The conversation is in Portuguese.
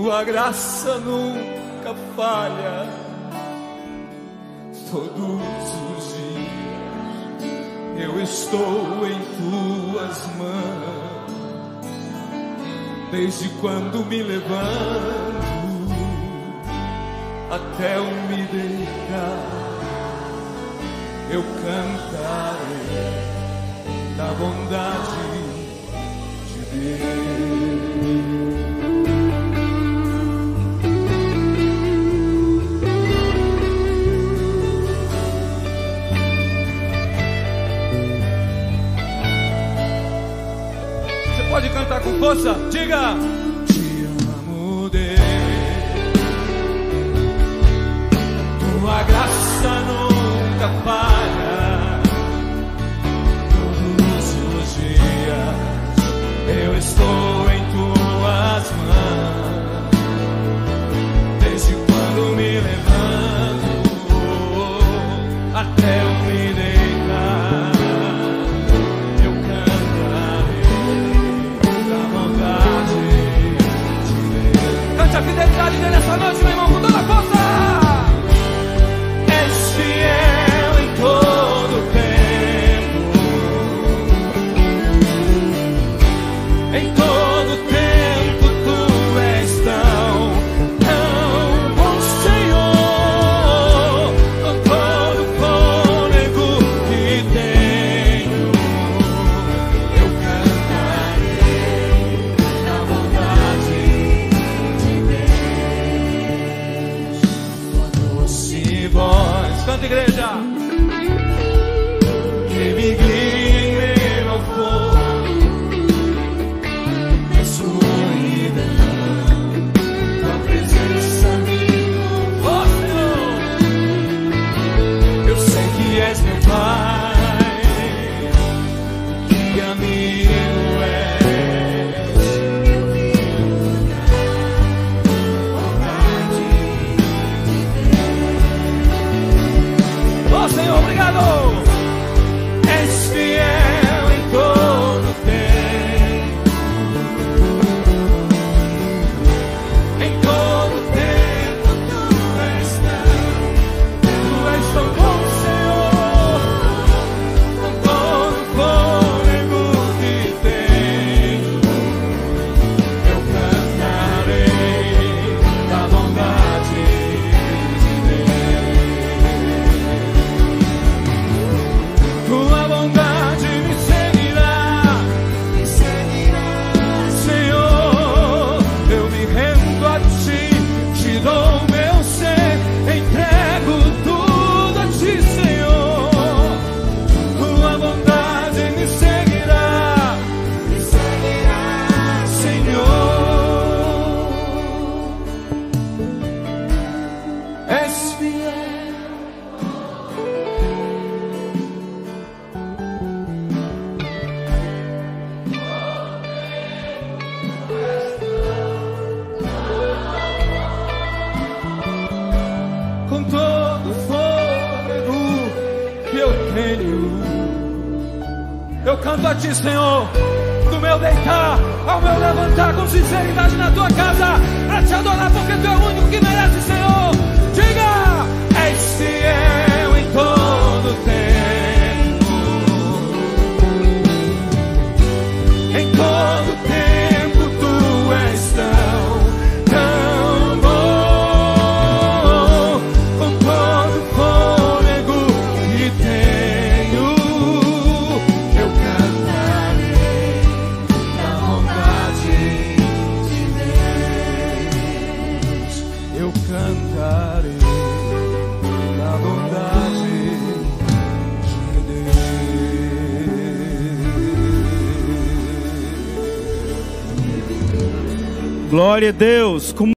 tua graça nunca falha. Todos os dias eu estou em tuas mãos. Desde quando me levanto até eu me deitar, eu cantarei da bondade de Deus. Pode cantar com força, diga: te amo, Deus, tua graça nunca falha. Todos os dias eu estou em tuas mãos. Desde quando me levanto até eu me deitar, eu cante a fidelidade dele essa noite, meu irmão, com toda a força. És fiel em todo tempo, em todo tempo tu és tão bom, Senhor. Com todo o fôlego que tenho, eu cantarei da bondade voz. Canta, igreja, que me guia em meio ao fogo, a sua vida, tua presença me louvou, Senhor. Eu sei que és meu Pai, que amigo és. Senhor, obrigado. És fiel em todo tempo, em todo tempo tu és tão bom, Senhor. Com todo o fôlego que tenho, eu cantarei da bondade de Deus. Tua bondade me seguirá, Senhor. Eu me rendo a ti, te dou meu ser, entrego tudo a ti, Senhor. Tua bondade me seguirá, Senhor. És fiel. Com todo o fôlego que eu tenho, eu canto a ti, Senhor, do meu deitar ao meu levantar, com sinceridade na tua casa, pra te adorar, porque tu é o único que merece, Senhor. Diga: és fiel em todo tempo, em todo tempo tu és tão cantarei da bondade de Deus. Glória a Deus.